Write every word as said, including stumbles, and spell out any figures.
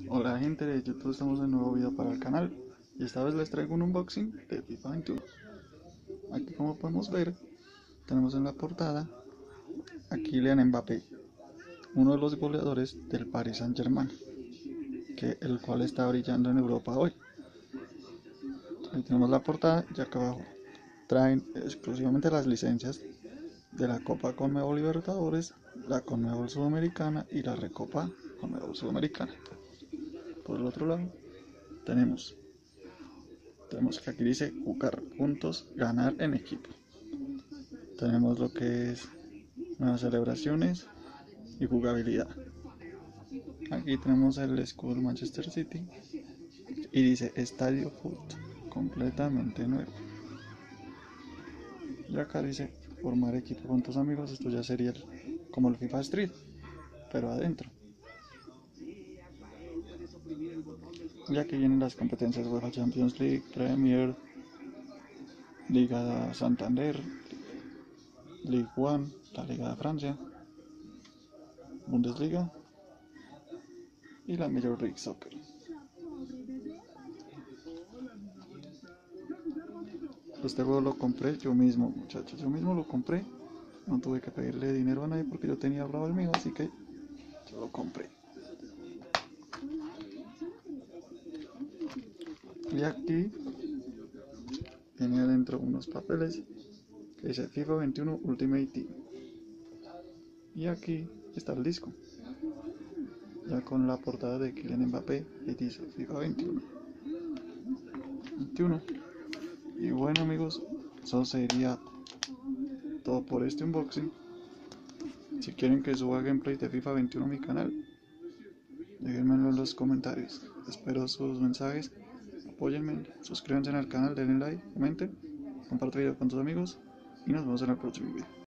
Hola gente de YouTube, estamos en un nuevo video para el canal y esta vez les traigo un unboxing de FIFA veintiuno. Aquí, como podemos ver, tenemos en la portada a Kylian Mbappé, uno de los goleadores del Paris Saint-Germain, que el cual está brillando en Europa hoy. Ahí tenemos la portada y acá abajo traen exclusivamente las licencias de la Copa Conmebol Libertadores, la Conmebol Sudamericana y la Recopa Conmebol Sudamericana. Por el otro lado tenemos Tenemos que aquí dice jugar juntos, ganar en equipo. Tenemos lo que es nuevas celebraciones y jugabilidad. Aquí tenemos el escudo del Manchester City y dice Estadio Foot, completamente nuevo. Y acá dice formar equipo con tus amigos. Esto ya sería el, como el FIFA Street, pero adentro. Y aquí vienen las competencias: UEFA Champions League, Premier, Liga Santander, Ligue uno, la Liga de Francia, Bundesliga y la Major League Soccer. Este juego lo compré yo mismo, muchachos, yo mismo lo compré. No tuve que pedirle dinero a nadie porque yo tenía ahorrado el mío, así que yo lo compré. Y aquí viene adentro unos papeles que dice FIFA veintiuno Ultimate Team. Y aquí está el disco, ya con la portada de Kylian Mbappé y dice FIFA veintiuno. veintiuno. Y bueno, amigos, eso sería todo por este unboxing. Si quieren que suba gameplay de FIFA veintiuno a mi canal, déjenmelo en los comentarios. Espero sus mensajes. Apóyenme, suscríbanse al canal, denle like, comenten, compartan el video con tus amigos y nos vemos en el próximo video.